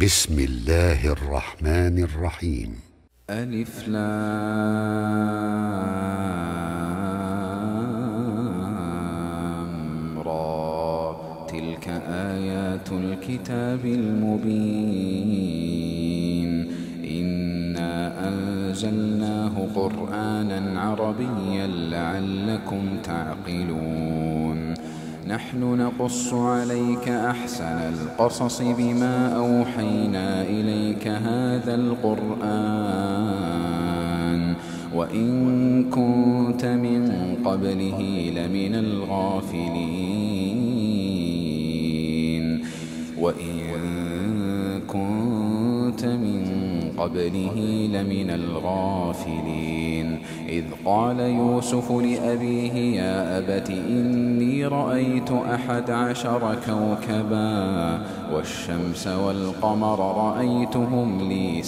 بسم الله الرحمن الرحيم. ألف لام را. تلك آيات الكتاب المبين. إنا أنزلناه قرآنا عربيا لعلكم تعقلون. نحن نقص عليك أحسن القصص بما أوحينا إليك هذا القرآن وإن كنت من قبله لمن الغافلين إذ قال يوسف لأبيه يا أبت إني رأيت 11 كوكبا والشمس والقمر رأيتهم لي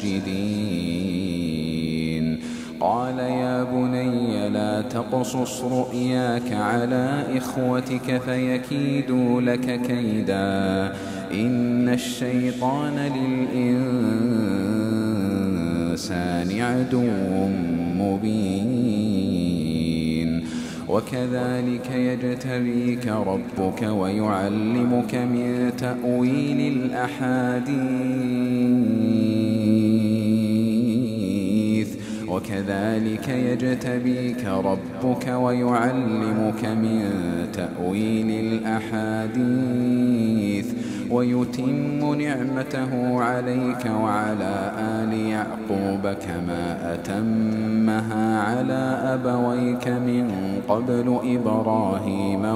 ساجدين. قال يا بني لا تقصص رؤياك على إخوتك فيكيدوا لك كيدا إن الشيطان للإنسان عدو مبين. وكذلك يجتبيك ربك ويعلمك من تأويل الأحاديث ويتم نعمته عليك وعلى آل يعقوب كما أتمها على أبويك من قبل إبراهيم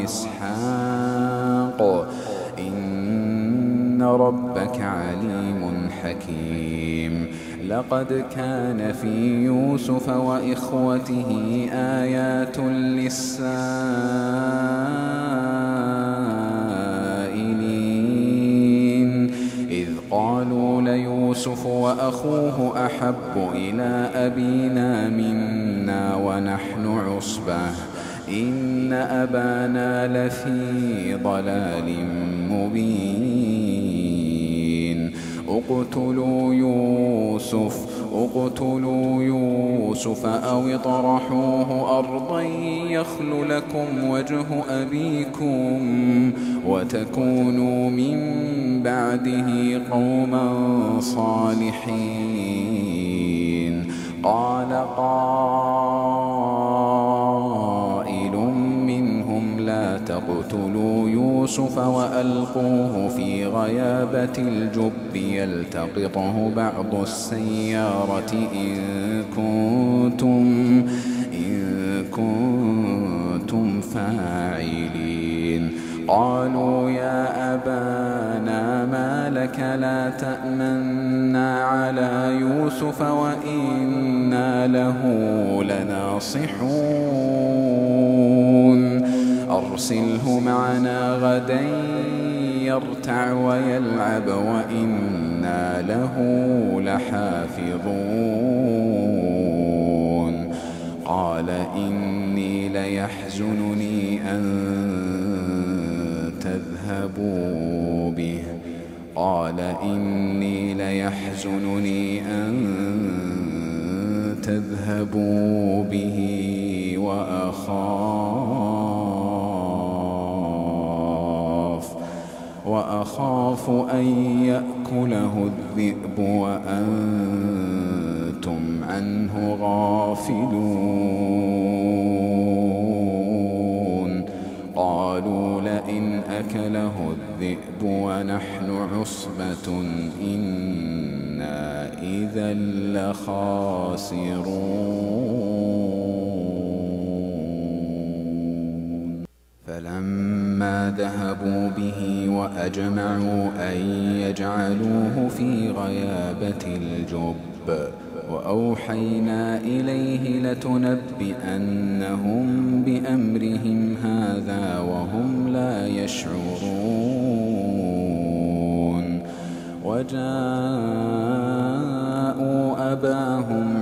وإسحاق إن ربك عليم حكيم. لقد كان في يوسف وإخوته آيات للسائلين إذ قالوا ليوسف وأخوه أحب إلى أبينا منا ونحن عصبة إن أبانا لفي ضلال مبين. اقتلوا يوسف أو اطرحوه أرضا يخل لكم وجه أبيكم وتكونوا من بعده قوما صالحين. قال قائل منهم لا تقتلوا يوسف وألقوه في غيابة الجب يلتقطه بعض السيارة إن كنتم فاعلين. قالوا يا أبانا ما لك لا تأمنا على يوسف وإنا له لناصحون. أرسله معنا غدا يرتع ويلعب وإنا له لحافظون. قال إني ليحزنني أن تذهبوا به وأخاف أن يأكله الذئب وأنتم عنه غافلون. قالوا لئن أكله الذئب ونحن عصبة إنا إذا لخاسرون. فلما ذهبوا به وأجمعوا أن يجعلوه في غيابة الجب وأوحينا إليه لتنبئنهم بأمرهم هذا وهم لا يشعرون. وجاءوا أباهم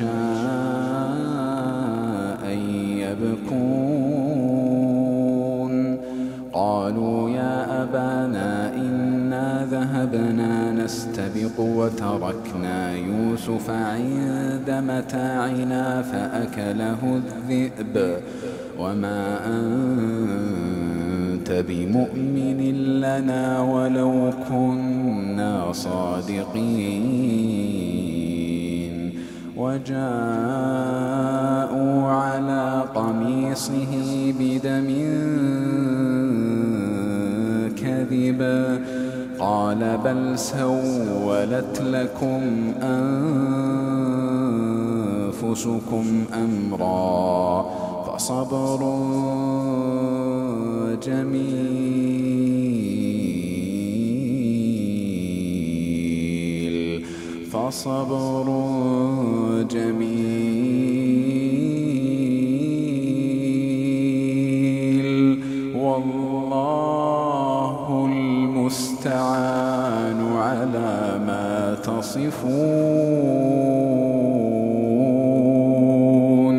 عشاء يبكون. قالوا يا أبانا إنا ذهبنا ذهبنا نستبق وتركنا يوسف عند متاعنا فأكله الذئب وما أنت بمؤمن لنا ولو كنا صادقين. وجاءوا على قميصه بدم كذب قال بل سولت لكم أنفسكم أمرا فصبر جميل والله المستعان على ما تصفون.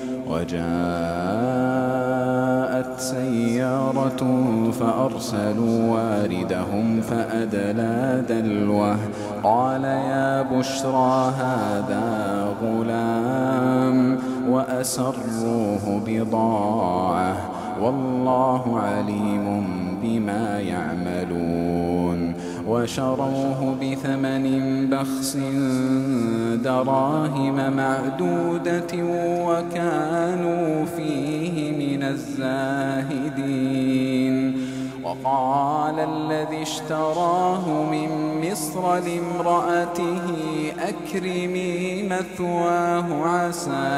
وجاءت سيارة فأرسلوا واردهم فأدلى دلوه قال يا بشرى هذا غلام وأسروه بضاعة والله عليم بما يعملون. وشروه بثمن بخس دراهم معدودة وكانوا فيه من الزاهدين. وقال الذي اشتراه من مصر لامرأته أكرمي مثواه عسى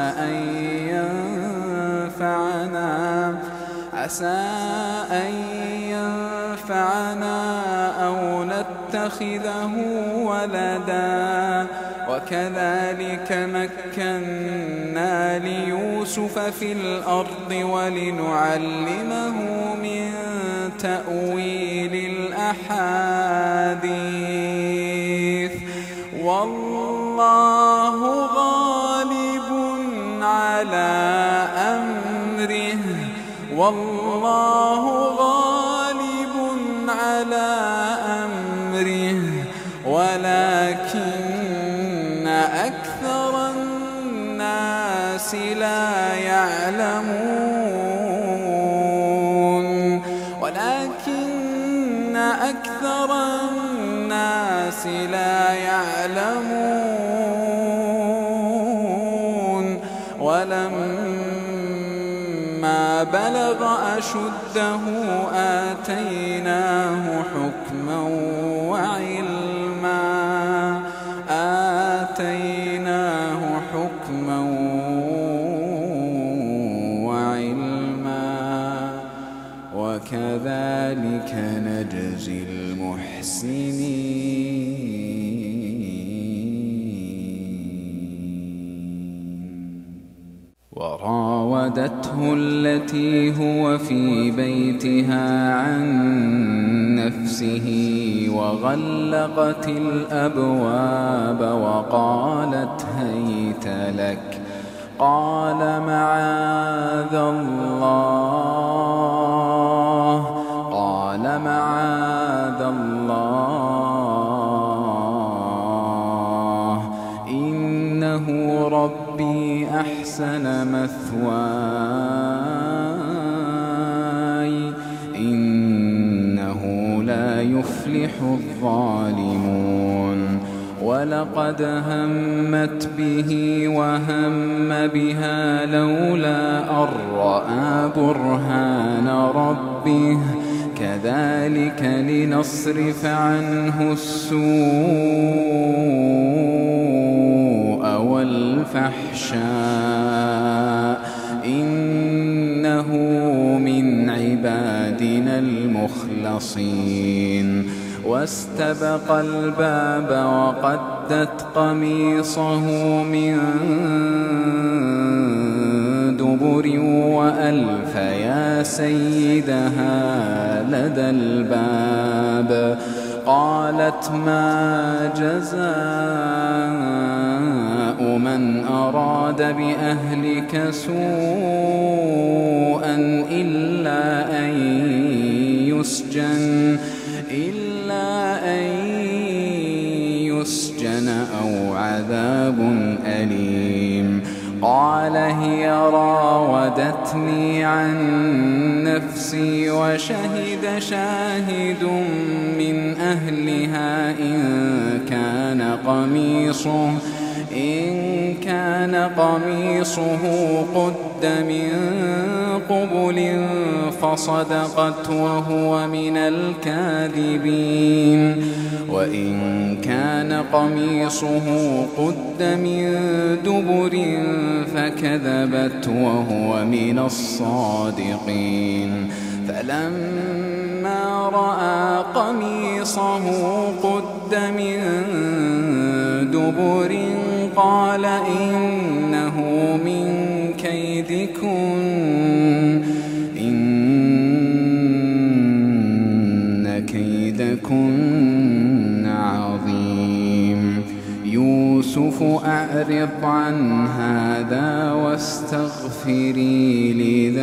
أن ينفعنا أو نتخذه ولدا وكذلك مكنا ليوسف في الأرض ولنعلمه من تأويل الأحاديث والله غالب على أمره ولكن أكثر الناس لا يعلمون. ولما بلغ أشده آتيناه حكما وعلما وكذلك نجزي المحسنين. وراودته التي هو في بيتها عن نفسه وغلقت الأبواب وقالت هيت لك قال معاذ الله إنه ربي أحسن مثواي إنه لا يفلح الظالمون. ولقد همت به وهم بها لولا أن رأى برهان ربه كذلك لنصرف عنه السوء والفحشاء إنه من عبادنا المخلصين. واستبق الباب وقدت قميصه من دبر وألف يا سيدها لدى الباب قالت ما جزاء من أراد بأهلك سوءا إلا أن السجن أو عذاب أليم. قال هي راودتني عن نفسي وشهد شاهد من أهلها إن كان قميصه قد من قبل فصدقت وهو من الكاذبين وإن كان قميصه قد من دبر فكذبت وهو من الصادقين. فلما رأى قميصه قد من دبر قال إنه من كيدكن إن كيدكن عظيم. يوسف أعرض عن هذا واستغفري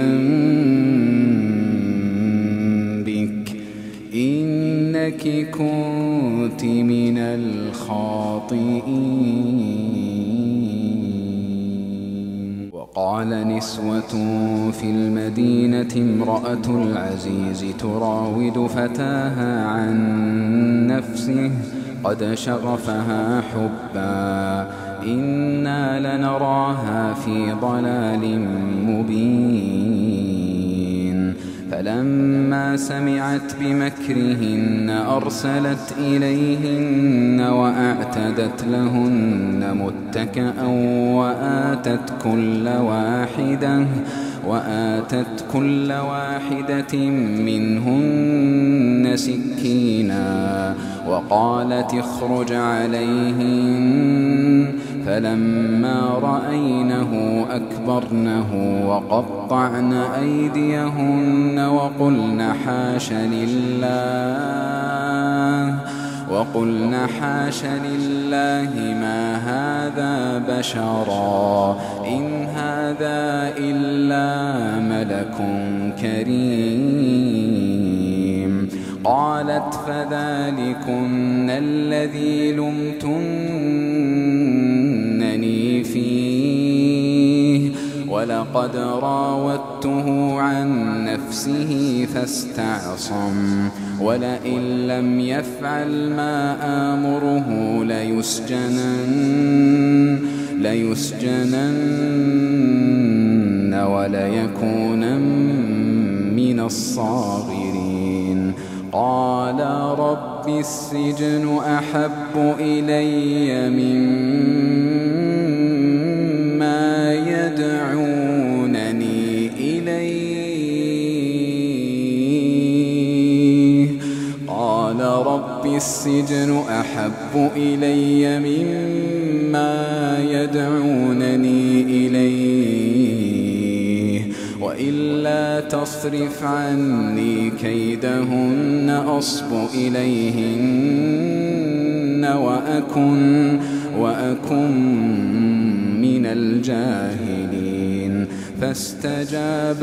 لذنبك إنك كنت من الخاطئين. وقال نسوة في المدينة امرأة العزيز تراود فتاها عن نفسه قد شغفها حبا إنا لنراها في ضلال مبين. فلما سمعت بمكرهن أرسلت إليهن وأعتدت لهن متكئا وآتت كل واحدة منهن سكينا وقالت اخرج عليهن. فلما رأينه أكبرنه وقطعن أيديهن وقلن حاش لله ما هذا بشرا إن هذا إلا ملك كريم. قالت فذلكن الذي لمتنني فيه ولقد راودته عن نفسه فاستعصم ولئن لم يفعل ما آمره ليسجنن وليكونن من الصاغرين. قال رب السجن أحب إلي مما يدعونني إليه. قال رب السجن أحب إلي مما يدعونني إليه وإلا تصرف عني كيدهن أصب إليهن وأكن من الجاهلين. فاستجاب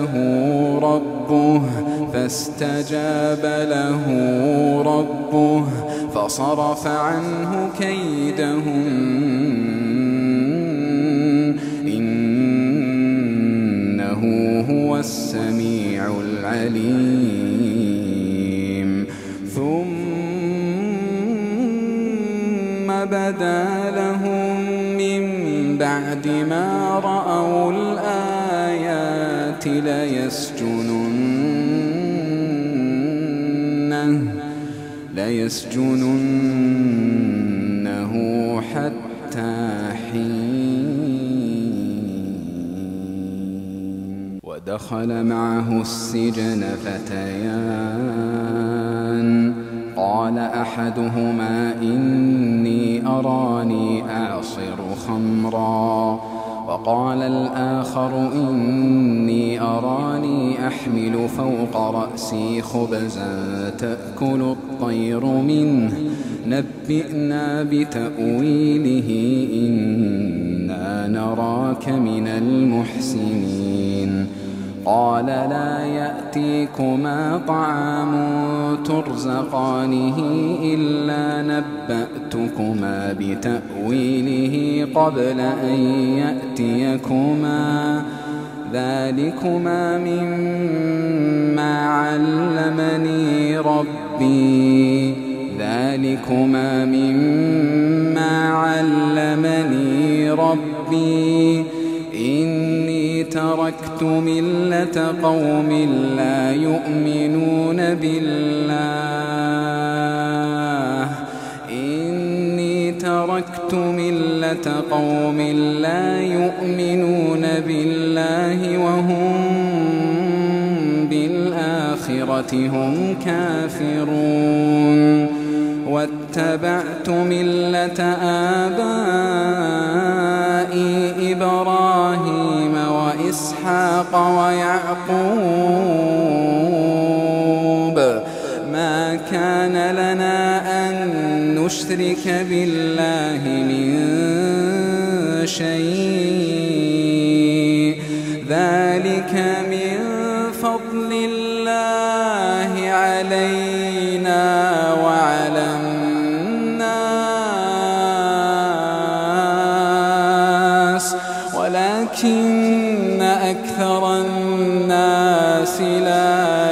له ربه فصرف عنه كيدهن إنه هو السميع العليم. ثم بدا لهم من بعد ما رأوا الآيات ليسجننه حتى حين. ودخل معه السجن فتيان قال أحدهما إني أراني أعصر خمرا وقال الآخر إني أراني أحمل فوق رأسي خبزا تأكل الطير منه نبئنا بتأويله إنا نراك من المحسنين. قال لا يأتيكما طعام ترزقانه إلا نبأتكما بتأويله قبل أن يأتيكما ذلكما مما علمني ربي إني تركت ملة قوم لا يؤمنون بالله وهم بالآخرة هم كافرون واتبعت ملة آبائي إبراهيم وإسحاق ويعقوب ما كان لنا أن نشرك بالله من شيء ذلك من فضل الله علينا وعلى الناس ولكن أكثر الناس لا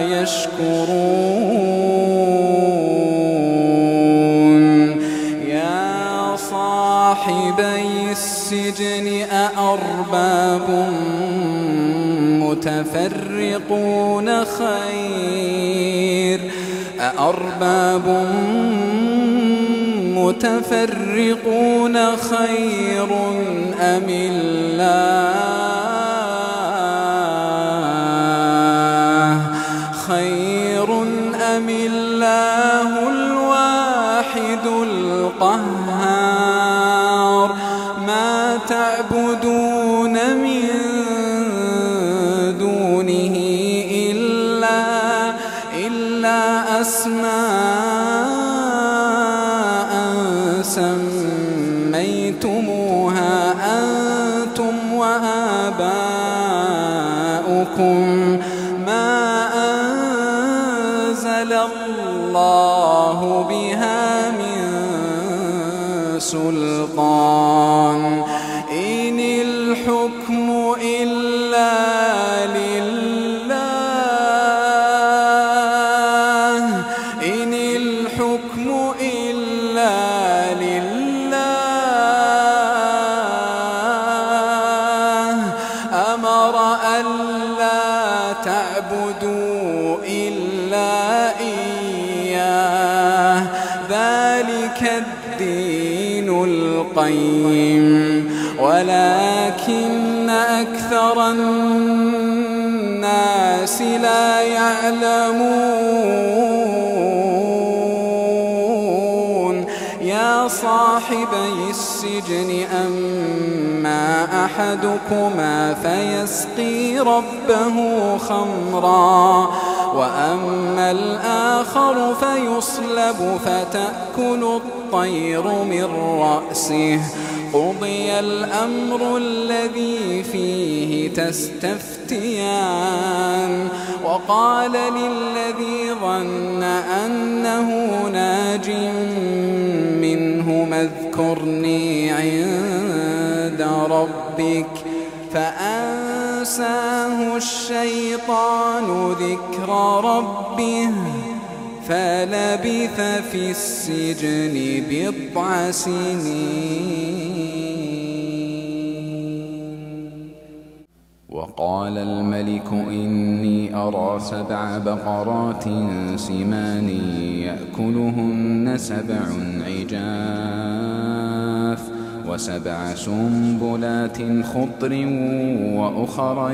يشكرون يا صاحبي السجن أأرباب متفرقون خير أم الله الواحد القهار ما تعبدون من دونه إلا أسماء سميتموها أنتم وآباؤكم ما أنزل الله بها من سلطان إن الحكم إلا لله أمر ألا تعبدوا إلا إياه ذلك الدين القيم ولكن أكثر الناس لا يعلمون يا صاحبي السجن أما أحدكما فيسقي ربه خمرا وأما الآخر فيصلب فتأكل الطير من رأسه قضي الأمر الذي فيه تستفتيان وقال للذي ظن أنه ناج منه اذكرني عند ربك فأنساه الشيطان ذكر ربه فلبث في السجن بضع سنين وقال الملك إني أرى 7 بقرات سمان يأكلهن 7 عجاف و7 سنبلات خضر وأخر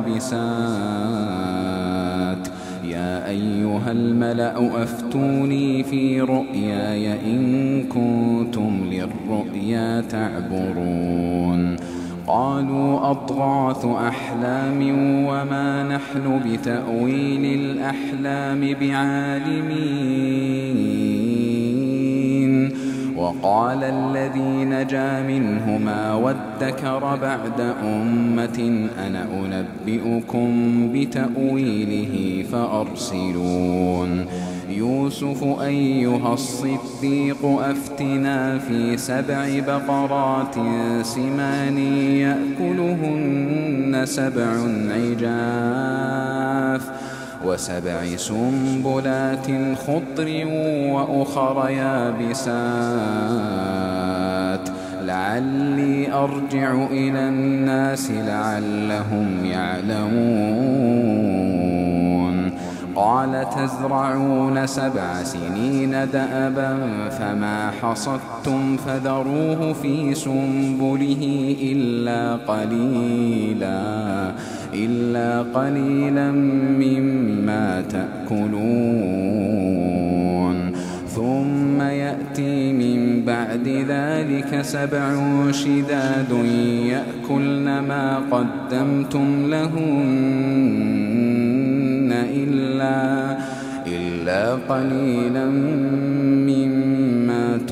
يابسات يا أيها الملأ أفتوني في رؤياي إن كنتم للرؤيا تعبرون قالوا أضغاث أحلام وما نحن بتأويل الأحلام بعالمين وقال الذي نجا منهما وادكر بعد أمة أنا أنبئكم بتأويله فأرسلون يوسف أيها الصديق أفتنا في 7 بقرات سمان يأكلهن 7 عجاف و7 سنبلات خضر وأخر يابسات لعلي أرجع إلى الناس لعلهم يعلمون قال تزرعون 7 سنين دأبا فما حصدتم فذروه في سنبله إلا قليلا مما تأكلون ثم يأتي من بعد ذلك 7 شداد يأكلن ما قدمتم لهن إلا قليلا مما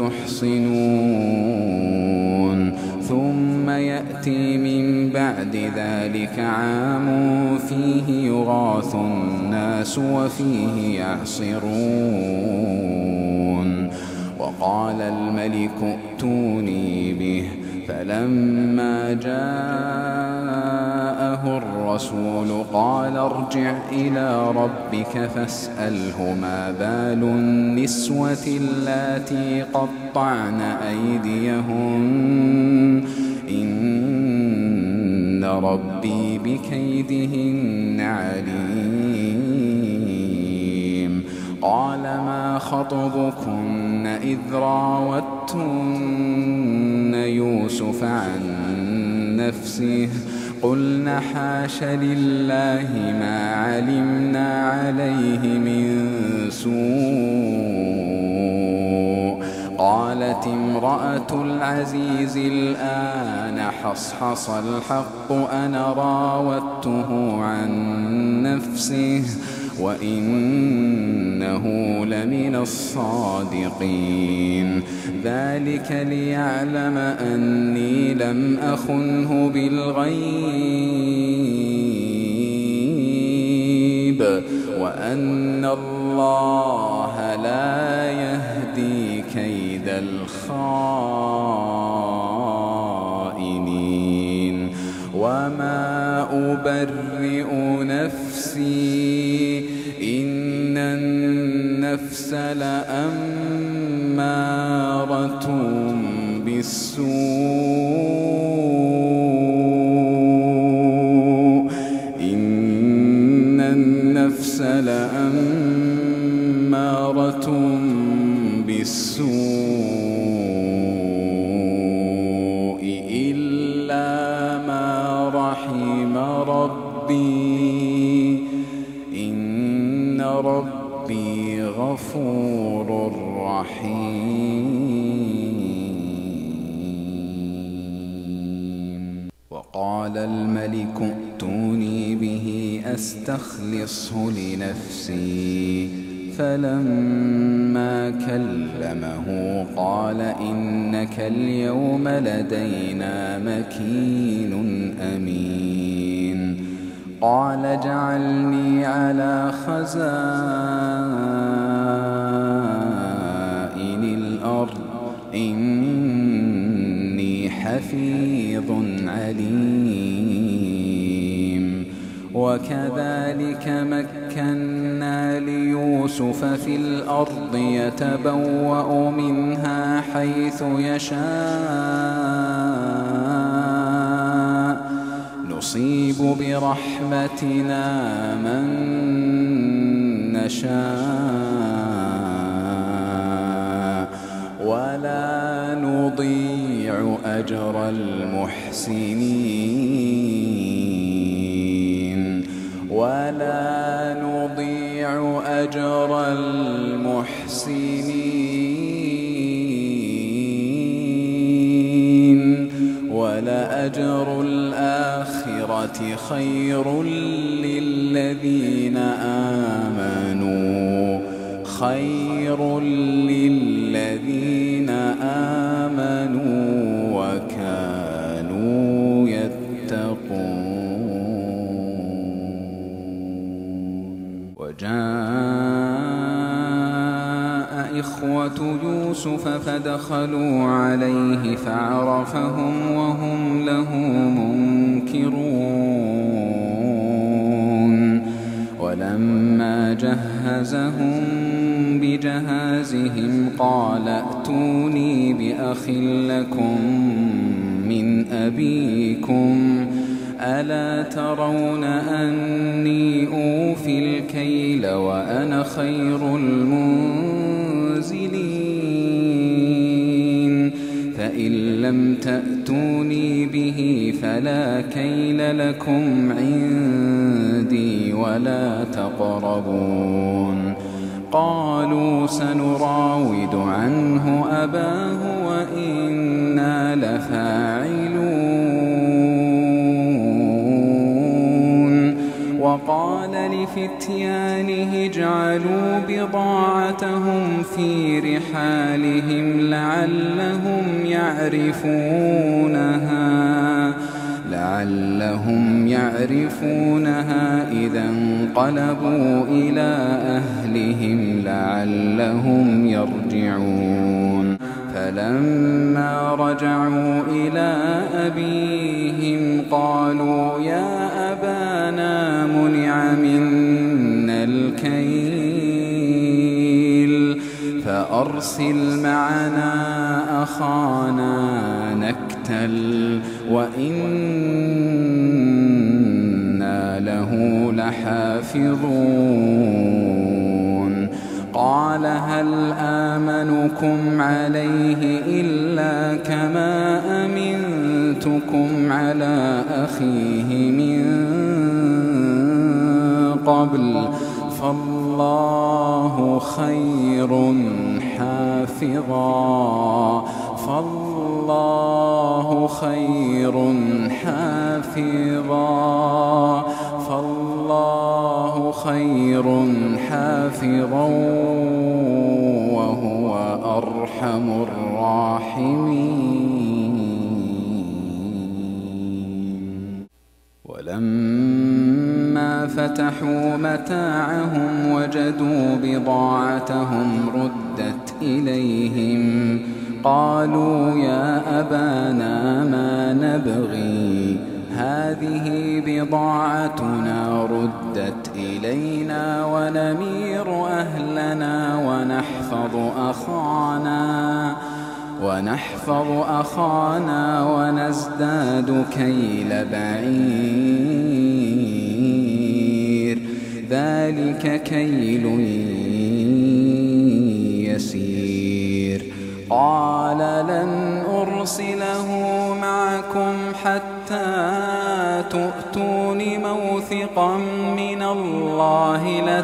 تحصنون ثم يأتي من بعد ذلك عام فيه يغاث الناس وفيه يعصرون وقال الملك ائتوني به فلما جاءه الرسول قال ارجع إلى ربك فاسأله ما بال النسوة اللاتي قطعن أيديهن إن ربي بكيدهن عليم قال ما خطبكن إذ راوتن يوسف عن نفسه قلنا حاش لله ما علمنا عليه من سوء قالت امرأة العزيز الآن حصحص الحق أنا راودته عن نفسه وإنه لمن الصادقين ذلك ليعلم أني لم أخنه بالغيب وأن الله لا يهدي كيد الخائنين وما أبرئ نفسي إن النفس لأمارة بالسوء إن النفس لأمارة بالسوء إلا ما رحم ربي إن ربي غفور رحيم وقال الملك ائتوني به أستخلصه لنفسي فلما كلمه قال إنك اليوم لدينا مكين أمين قال اجعلني على خزائن الأرض إني حفيظ عليم وكذلك مكنا ليوسف في الأرض يتبوأ منها حيث يشاء نصيب برحمتنا من نشاء ولا نضيع أجر المحسنين ولا نضيع أجر المحسنين ولأجر الآخرة خير للذين آمنوا خير للذين آمنوا وكانوا فدخلوا عليه فعرفهم وهم له منكرون ولما جهزهم بجهازهم قال ائتوني بأخ لكم من أبيكم ألا ترون أني أوفي الكيل وأنا خير المنزلين فإن لم تأتوني به فلا كيل لكم عندي ولا تقربون قالوا سنراود عنه أباه وإنا لفاعلون وقال لفتيانه اجعلوا بضاعتهم في رحالهم لعلهم يعرفونها إذا انقلبوا إلى أهلهم لعلهم يرجعون فلما رجعوا إلى أبيهم قالوا يا أبانا منع منا الكيل فأرسل معنا أخانا نكتل وإنا له لحافظون قال هل آمنكم عليه إلا كما أمنتكم على أخيه من قبل فالله خير حافظا فالله خير حافظا وهو أرحم الراحمين ولما فتحوا متاعهم وجدوا بضاعتهم ردت إليهم قالوا يا أبانا ما نبغي هذه بضاعتنا ردت إلينا ونمير أهلنا ونحفظ أخانا ونزداد كيل بعير ذلك كيل يسير قال لن أرسله معكم حتى تؤتون موثقا من الله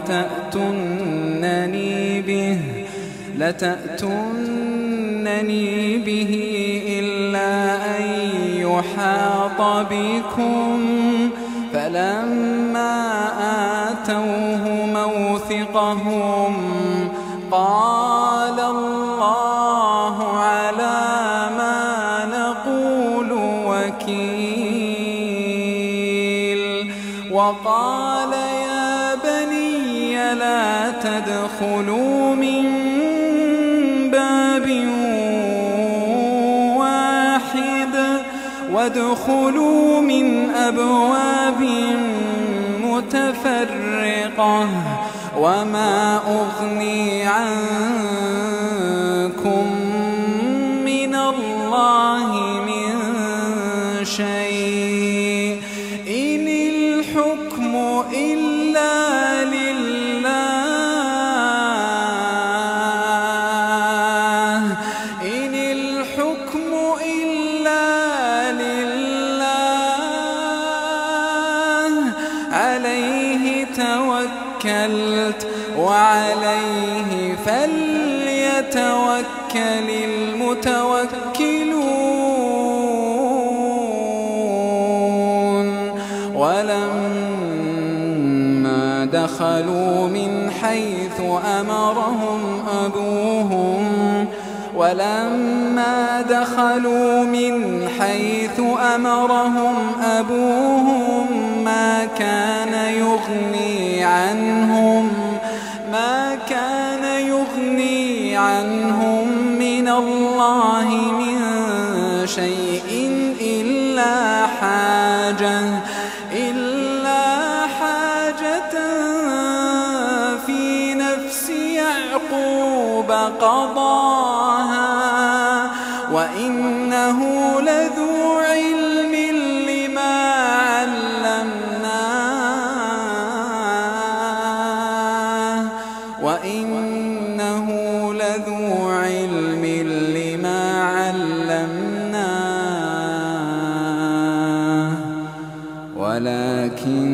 لتأتونني به إلا أن يحاط بكم فلما آتوه موثقهم قال الله على ما نقول وكيل وقال يا بني لا تدخلوا من باب واحد وادخلوا من أبواب متفرقة وما أغني عنكم من الله من شيء إن الحكم إلا لله عليه توكلت وعليه فليتوكل المتوكلون ولما دخلوا من حيث أمرهم أبوهم ما كان يغني عنهم من من الله من شيء إلا حاجة في نفس يعقوب قضاها وإنه لذو علم لما علمناه ولكن